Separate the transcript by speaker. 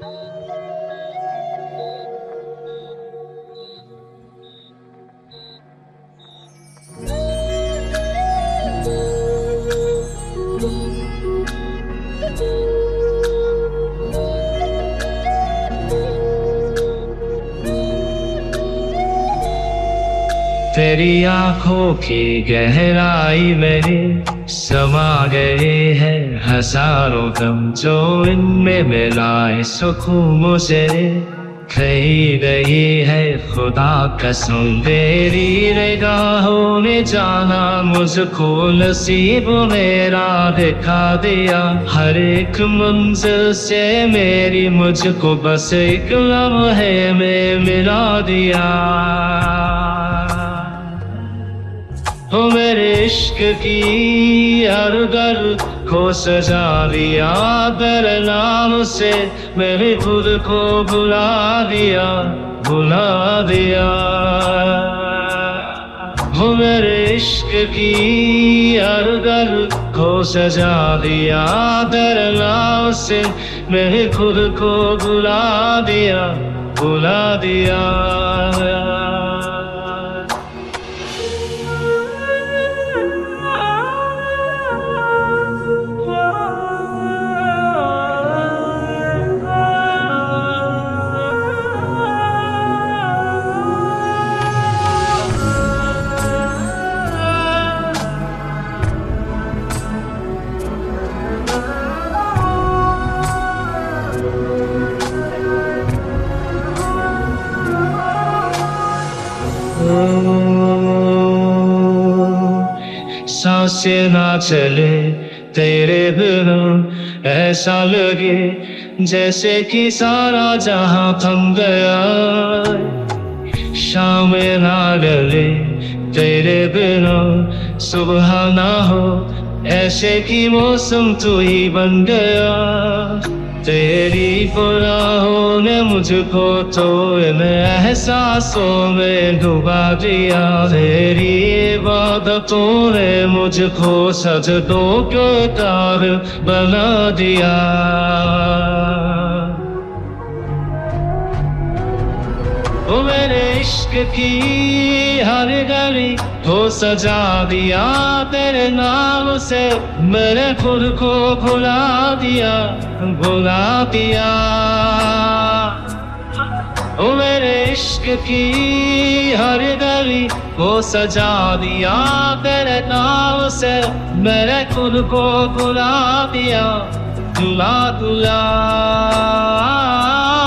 Speaker 1: तेरी आंखों की गहराई में समा गए हैं हजारों गम, जो इनमें मिलाए सुकून मुझे कहीं नहीं है खुदा कसम। तेरी निगाहों ने जाना मुझको, नसीब मेरा दिखा दिया। हर एक मंजिल से मेरी मुझको बस एक लम्हे में मिला दिया। हो मेरे इश्क की हर घर को सजा दिया, तेरे नाम से मैंने खुद को भुला दिया, भुला दिया। हो मेरे इश्क की हर घर को सजा दिया, तेरे नाम से मैंने खुद को भुला दिया, भुला दिया। सांसें ना चले तेरे बिना, ऐसा लगे जैसे कि सारा जहां थम गया। शाम ना डले तेरे बिना, सुबह ना हो ऐसे कि मौसम तू ही बन गया। तेरी गुनाहों ने मुझको तो इन एहसासों में डुबा दिया। तेरी इबादतों ने मुझको सजदों के तार बना दिया। ओ मेरे इश्क की हर गली को सजा दिया, तेरे नाम से मैंने खुद को भुला दिया, भुला दिया। ओ मेरे इश्क की हर गली को सजा दिया, तेरे नाम से मैंने खुद को भुला दिया, भुला दिया।